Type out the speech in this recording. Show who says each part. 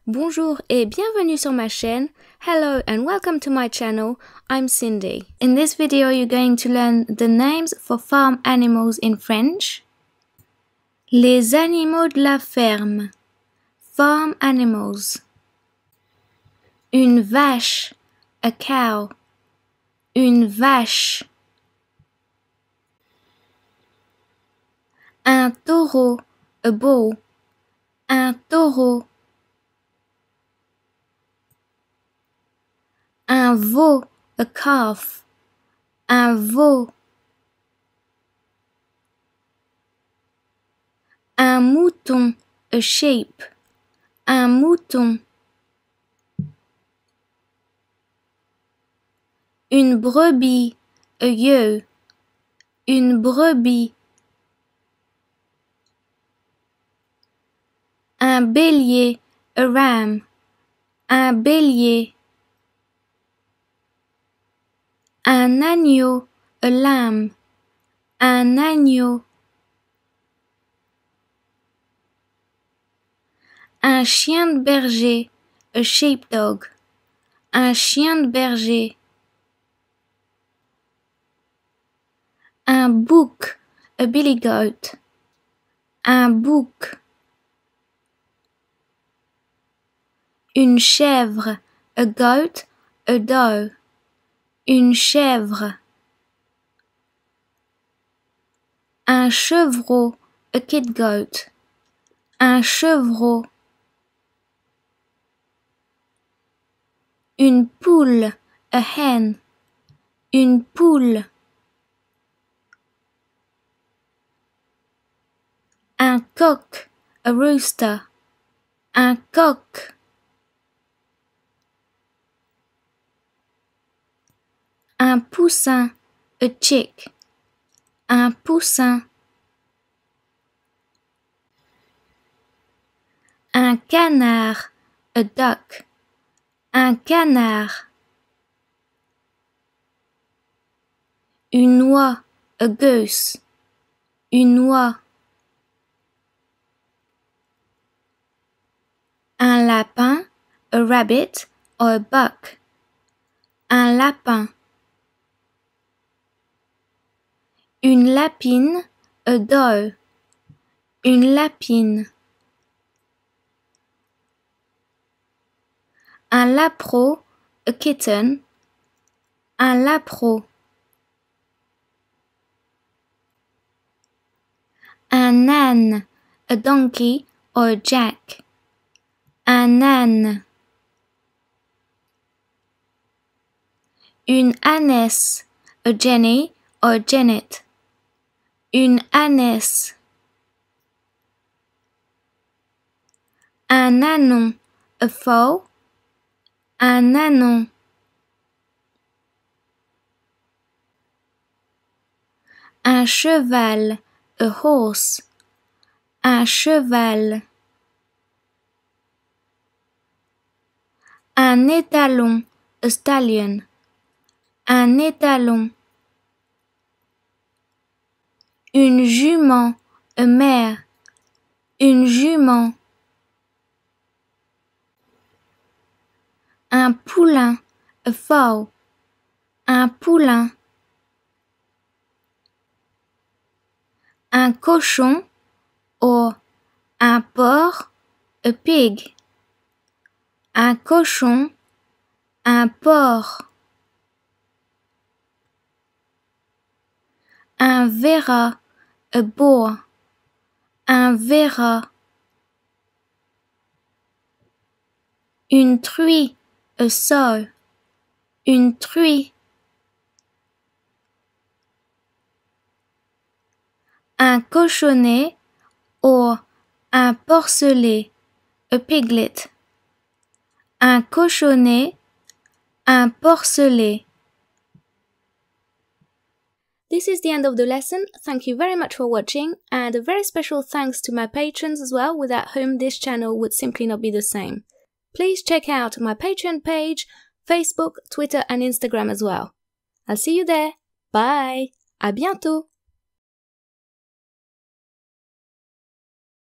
Speaker 1: Bonjour et bienvenue sur ma chaîne. Hello and welcome to my channel. I'm Cindy. In this video you're going to learn the names for farm animals in French. Les animaux de la ferme. Farm animals. Une vache. A cow. Une vache. Un taureau. A bull. Un taureau. Un veau, a calf. Un veau. Un mouton, a sheep. Un mouton. Une brebis, a ewe. Une brebis. Un bélier, a ram. Un bélier. Un agneau, a lamb. Un agneau. Un chien de berger, a sheepdog. Un chien de berger. Un bouc, a billy goat. Un bouc. Une chèvre, a goat, a doe. Une chèvre. Un chevreau, a kid goat. Un chevreau. Une poule, a hen. Une poule. Un coq, a rooster. Un coq. Un poussin, a chick. Un poussin. Un canard, a duck. Un canard. Une oie, a goose. Une oie. Un lapin, a rabbit or a buck. Un lapin. Une lapine, a doe. Une lapine. Un lapro, a kitten. Un lapro. Un âne, a donkey or a jack. Un âne. Une ânesse, a jenny or a jennet. Une ânesse. Un ânon, a foal. Un ânon. Un cheval, a horse. Un cheval. Un étalon, a stallion. Un étalon. Une jument, a mare. Une jument. Un poulain, a fowl. Un poulain. Un cochon, ou un porc, a pig. Un cochon, un porc. Un verra, a boar. Un verra. Une truie, a sow. Une truie. Un cochonnet ou un porcelet, a piglet. Un cochonnet, un porcelet. This is the end of the lesson. Thank you very much for watching, and a very special thanks to my patrons as well, without whom this channel would simply not be the same. Please check out my Patreon page, Facebook, Twitter and Instagram as well. I'll see you there. Bye! À bientôt!